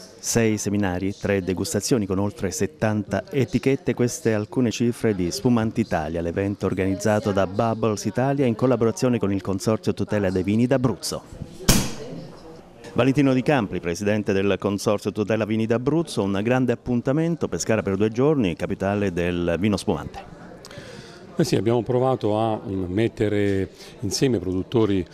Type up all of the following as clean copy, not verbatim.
6 seminari, 3 degustazioni con oltre 70 etichette, queste alcune cifre di Spumanti Italia, l'evento organizzato da Bubbles Italia in collaborazione con il Consorzio Tutela dei Vini d'Abruzzo. Valentino Di Campri, presidente del Consorzio Tutela Vini d'Abruzzo, un grande appuntamento, Pescara per 2 giorni, capitale del vino spumante. Sì, abbiamo provato a mettere insieme produttori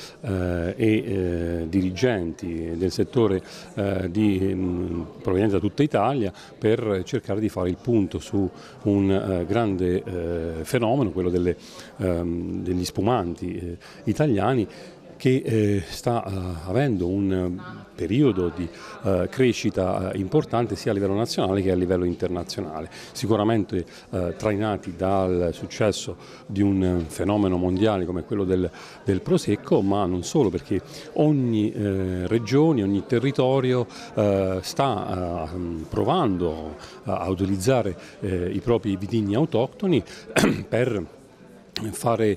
e dirigenti del settore provenienti da tutta Italia per cercare di fare il punto su un grande fenomeno, quello degli spumanti italiani, che sta avendo un periodo di crescita importante sia a livello nazionale che a livello internazionale. Sicuramente trainati dal successo di un fenomeno mondiale come quello del Prosecco, ma non solo, perché ogni regione, ogni territorio sta provando a utilizzare i propri vitigni autoctoni per fare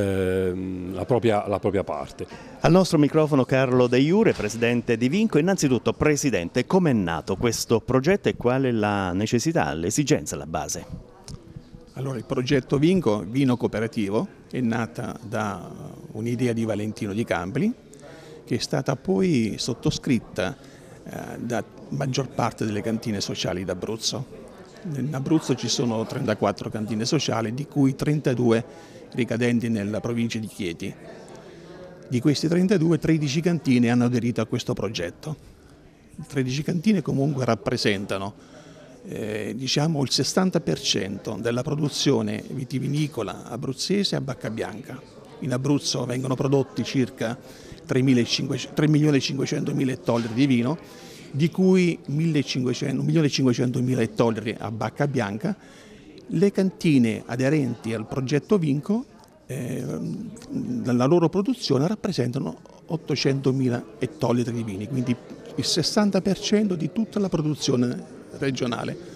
la propria parte. Al nostro microfono Carlo De Iure, presidente di Vinco. Innanzitutto, presidente, come è nato questo progetto e qual è la necessità, l'esigenza alla base? Allora, il progetto Vinco, vino cooperativo, è nata da un'idea di Valentino Di Campri, che è stata poi sottoscritta da maggior parte delle cantine sociali d'Abruzzo. In Abruzzo ci sono 34 cantine sociali, di cui 32 ricadenti nella provincia di Chieti. Di questi 32, 13 cantine hanno aderito a questo progetto. 13 cantine comunque rappresentano diciamo il 60% della produzione vitivinicola abruzzese a bacca bianca. In Abruzzo vengono prodotti circa 3.500.000 ettolitri di vino, di cui 1.500.000 ettolitri a bacca bianca. Le cantine aderenti al progetto Vinco, la loro produzione rappresentano 800.000 ettolitri di vini, quindi il 60% di tutta la produzione regionale.